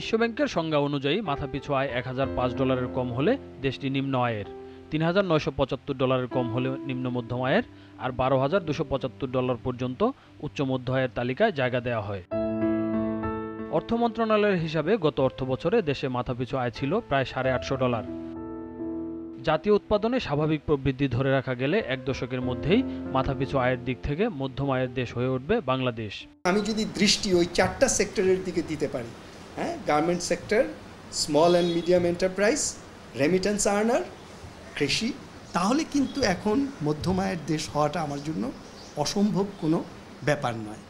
বিশ্বব্যাংকের সংজ্ঞা অনুযায়ী মাথাপিছু আয় $1005 কম হলে দেশটি নিম্ন আয়ের, $3975 কম হলে নিম্ন মধ্যম আয়ের, আর $12,275 পর্যন্ত উচ্চ মধ্য আয়ের তালিকায় জায়গা দেওয়া হয়। অর্থ মন্ত্রণালয়ের হিসাবে গত অর্থবছরে দেশে মাথাপিছু আয় ছিল প্রায় $850। জাতীয় উৎপাদনে স্বাভাবিক প্রবৃদ্ধি ধরে রাখা গেলে এক দশকের মধ্যেই মাথাপিছু আয়ের দিক থেকে মধ্যম আয়ের দেশ হয়ে উঠবে বাংলাদেশ। আমি যদি দৃষ্টি ওই 4টা সেক্টরের দিকে দিতে পারি, garment sector, small and medium enterprise, remittance earner, কৃষি, তাহলে কিন্তু এখন মধ্যম আয়ের দেশ হওয়াটা আমার জন্য অসম্ভব কোনো ব্যাপার নয়।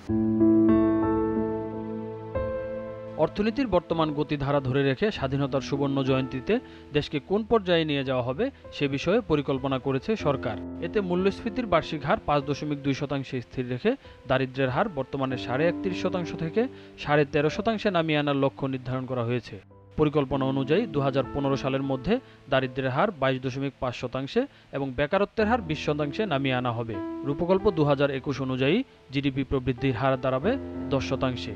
অর্থনীতির বর্তমান গতিধারা ধরে রেখে স্বাধীনতার সুবর্ণ জয়ন্তীতে দেশকে কোন পর্যায়ে নিয়ে যাওয়া হবে সে বিষয়ে পরিকল্পনা করেছে সরকার। এতে মূল্যস্ফীতির বার্ষিক হার 5.2% স্থির রেখে দারিদ্র্যের হার বর্তমানে 31.5% থেকে 13.5% নামিয়ে আনার লক্ষ্য নির্ধারণ করা হয়েছে। পরিকল্পনা অনুযায়ী 2015 সালের মধ্যে দারিদ্র্যের হার 22.5% এবং বেকারত্বের হার 20% নামিয়ে আনা হবে। রূপকল্প 2021 অনুযায়ী জিডিপি প্রবৃদ্ধির হার দাঁড়াবে 10%।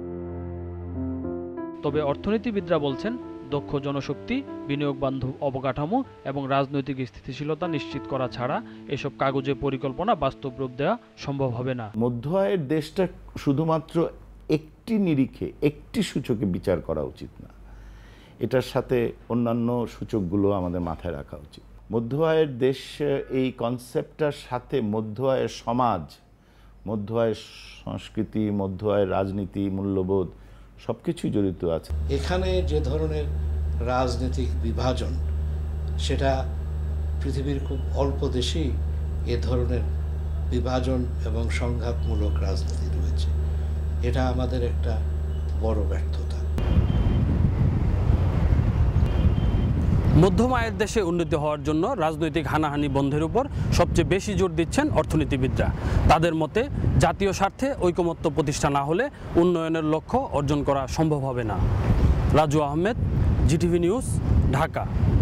তবে অর্থনীতিবিদরা বলছেন, দক্ষ জনশক্তি, বিনিয়োগ বান্ধব অবকাঠামো এবং রাজনৈতিক স্থিতিশীলতা নিশ্চিত করা ছাড়া এসব কাগজে পরিকল্পনা বাস্তব রূপ দেওয়া সম্ভব হবে না। মধ্য আয়ের দেশটা শুধুমাত্র একটি নিরিখে, একটি সূচকে বিচার করা উচিত না, এটার সাথে অন্যান্য সূচকগুলো আমাদের মাথায় রাখা উচিত। মধ্য আয়ের দেশ এই কনসেপ্টটার সাথে মধ্য আয়ের সমাজ, মধ্য আয়ের সংস্কৃতি, মধ্য আয়ের রাজনীতি, মূল্যবোধ সবকিছুই জড়িত আছে। এখানে যে ধরনের রাজনৈতিক বিভাজন, সেটা পৃথিবীর খুব অল্প দেশেই এ ধরনের বিভাজন এবং সংঘাতমূলক রাজনীতি রয়েছে। এটা আমাদের একটা বড় ব্যর্থতা। মধ্যম আয়ের দেশে উন্নতি হওয়ার জন্য রাজনৈতিক হানাহানি বন্ধের উপর সবচেয়ে বেশি জোর দিচ্ছেন অর্থনীতিবিদরা। তাদের মতে জাতীয় স্বার্থে ঐকমত্য প্রতিষ্ঠা না হলে উন্নয়নের লক্ষ্য অর্জন করা সম্ভব হবে না। Raju Ahmed, GTV news, Dhaka.